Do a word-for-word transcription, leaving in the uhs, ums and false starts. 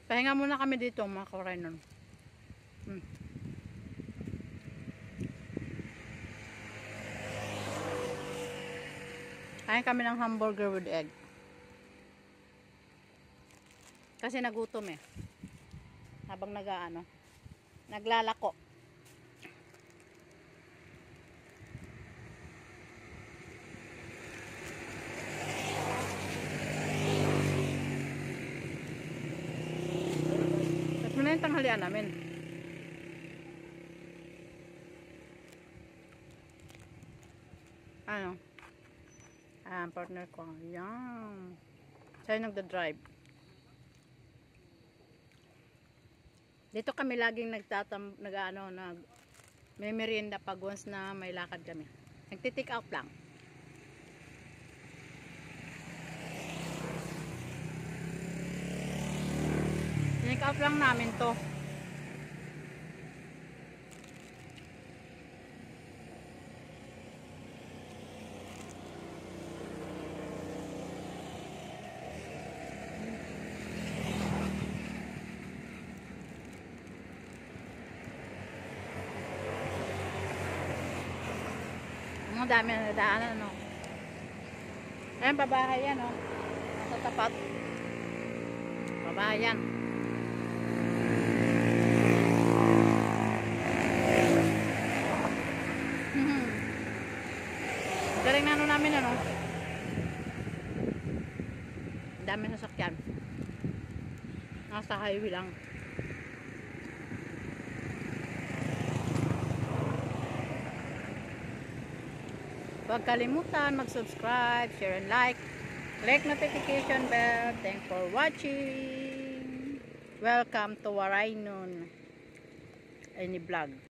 Pahinga muna kami dito mga ka-rhino. Hmm. Kain kami ng hamburger with egg. Kasi nagutom eh. Habang nag-ano, naglalako. At muna yung tanghalian namin. Ano? Ah, partner ko. Yan. Siya yung nagda-drive. Dito kami laging nagtatam, nag-ano, nag may merienda pag once na may lakad kami. Nagti-take out lang. Take out lang namin to. Ang dami na nadaanan, no? Ayan, babahay yan, no? Sa tapat. Babahay yan. Galing na ano namin, ano? Ang dami na sakyan. Nasa highway lang. Huwag kalimutan mag-subscribe, share and like. Click notification bell. Thanks for watching. Welcome to Waraynon. Any vlog.